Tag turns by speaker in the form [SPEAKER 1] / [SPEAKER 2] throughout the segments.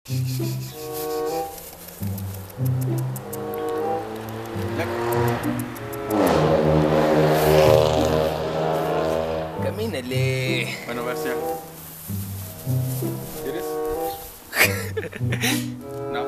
[SPEAKER 1] Camínale.
[SPEAKER 2] Bueno, vas ya. ¿Quieres? No.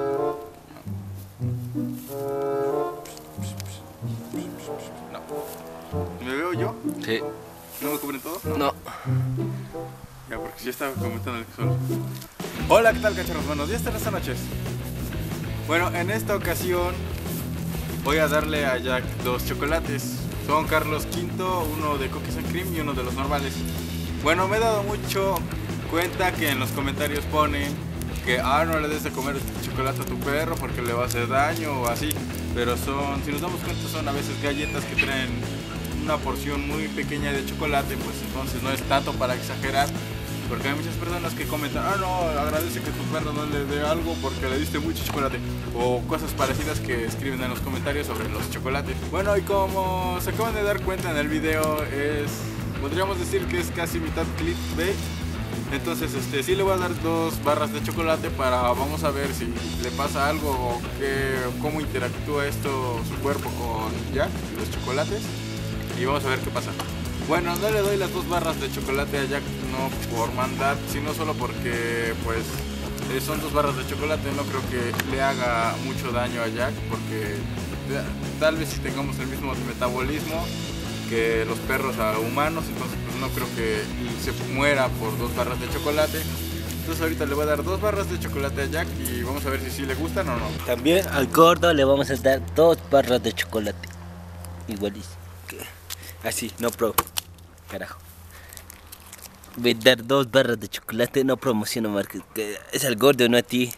[SPEAKER 2] No. ¿Me veo yo?
[SPEAKER 1] Sí.
[SPEAKER 2] ¿No me cubren todo?
[SPEAKER 1] No.
[SPEAKER 2] Ya, porque ya estaba comentando el solo. Hola, ¿qué tal, cachorros? Buenos días, tardes, noches. Bueno, en esta ocasión voy a darle a Jack 2 chocolates. Son Carlos V, uno de Cookies and Cream y uno de los normales. Bueno, me he dado mucho cuenta que en los comentarios ponen que no le des de comer chocolate a tu perro porque le va a hacer daño o así. Pero son, si nos damos cuenta, son a veces galletas que traen una porción muy pequeña de chocolate, pues entonces no es tanto para exagerar. Porque hay muchas personas que comentan, no, agradece que tu perro no le dé algo porque le diste mucho chocolate. O cosas parecidas que escriben en los comentarios sobre los chocolates. Bueno, y como se acaban de dar cuenta en el video, podríamos decir que es casi mitad clickbait. Entonces sí le voy a dar 2 barras de chocolate vamos a ver si le pasa algo o cómo interactúa esto su cuerpo con Jack y los chocolates. Y vamos a ver qué pasa. Bueno, no le doy las 2 barras de chocolate a Jack, no por maldad, sino solo porque pues son 2 barras de chocolate. No creo que le haga mucho daño a Jack, porque tal vez si tengamos el mismo metabolismo que los perros a humanos, entonces pues no creo que se muera por 2 barras de chocolate. Entonces ahorita le voy a dar 2 barras de chocolate a Jack y vamos a ver si sí le gustan o no.
[SPEAKER 1] También al gordo le vamos a dar 2 barras de chocolate. Igualísimo. Así, no pro. Carajo. Voy a dar 2 barras de chocolate, no promociono marcas. Es al gordo, no a ti.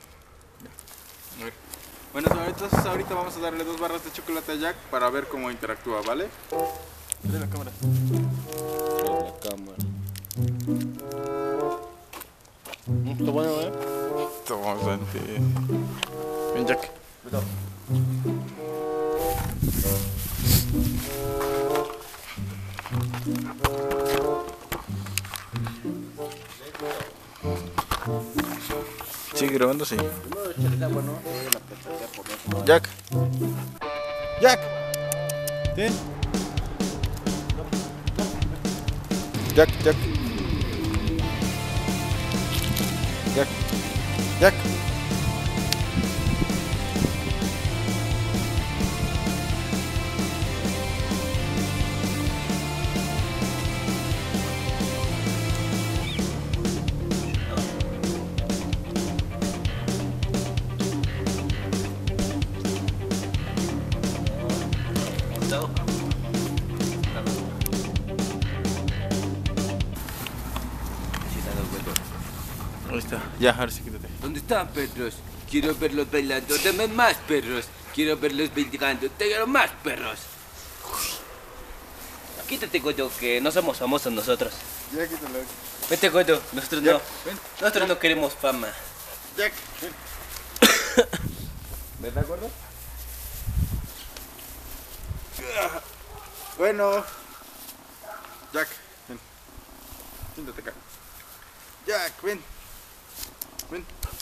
[SPEAKER 2] Bueno, entonces ahorita vamos a darle 2 barras de chocolate a Jack para ver cómo interactúa, ¿vale? Trae la cámara.
[SPEAKER 1] Trae la cámara. Está bueno, ¿eh?
[SPEAKER 2] Está bastante. Ven, Jack. ¿Sigue grabando? Sí. Jack. Jack. ¿Ten? Jack, Jack. Jack. Jack. Ahí está. Ya, ahora sí quítate.
[SPEAKER 1] ¿Dónde están, perros? Quiero verlos bailando. Dame más, perros. Quiero verlos bailando. Te quiero más, perros. Quítate, gordo, que no somos famosos nosotros.
[SPEAKER 2] Ya, quítalo.
[SPEAKER 1] Vete, gordo. Nosotros
[SPEAKER 2] Jack,
[SPEAKER 1] no.
[SPEAKER 2] ven.
[SPEAKER 1] Nosotros no queremos fama.
[SPEAKER 2] Jack, ven.
[SPEAKER 1] ¿Verdad, gordo?
[SPEAKER 2] Bueno. Jack, ven. Siéntate acá. Jack, ven. Ven.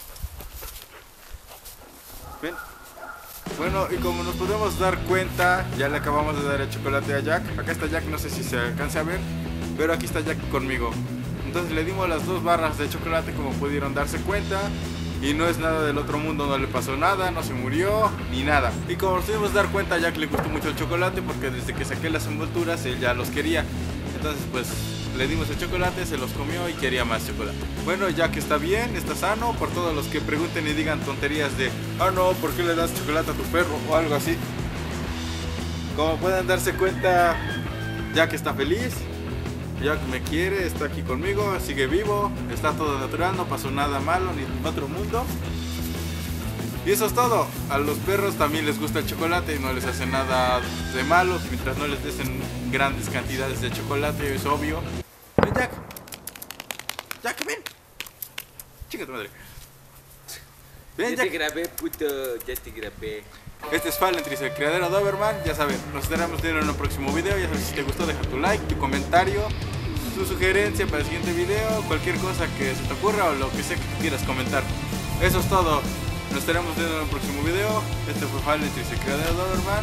[SPEAKER 2] Ven. Bueno, y como nos podemos dar cuenta, ya le acabamos de dar el chocolate a Jack. Acá está Jack, no sé si se alcance a ver, pero aquí está Jack conmigo. Entonces le dimos las 2 barras de chocolate, como pudieron darse cuenta. Y no es nada del otro mundo, no le pasó nada, no se murió, ni nada. Y como nos pudimos dar cuenta, a Jack le gustó mucho el chocolate porque desde que saqué las envolturas él ya los quería. Entonces pues le dimos el chocolate, se los comió y quería más chocolate. Bueno, Jack está bien, está sano. Por todos los que pregunten y digan tonterías de no, ¿por qué le das chocolate a tu perro? O algo así. Como pueden darse cuenta, Jack está feliz. Jack me quiere, está aquí conmigo, sigue vivo, está todo natural, no pasó nada malo ni en otro mundo. Y eso es todo. A los perros también les gusta el chocolate y no les hace nada de malo mientras no les des en grandes cantidades de chocolate, es obvio. Ven, Jack. Jack, ven. Chica tu madre. Ven,
[SPEAKER 1] Ya
[SPEAKER 2] Jack.
[SPEAKER 1] te grabé, puto. Ya te grabé.
[SPEAKER 2] Este es Falentris, el criadero Doberman. Ya saben, nos estaremos viendo en un próximo video. Ya sabes, si te gustó, deja tu like, tu comentario, tu sugerencia para el siguiente video, cualquier cosa que se te ocurra o lo que sea que tú quieras comentar. Eso es todo. Nos estaremos viendo en el próximo video. Este fue Falent y se crea de Doberman.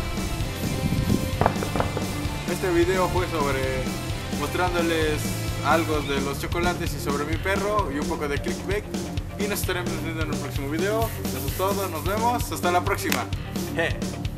[SPEAKER 2] Este video fue sobre mostrándoles algo de los chocolates y sobre mi perro y un poco de clickbait. Y nos estaremos viendo en el próximo video. Eso es todo, nos vemos. Hasta la próxima.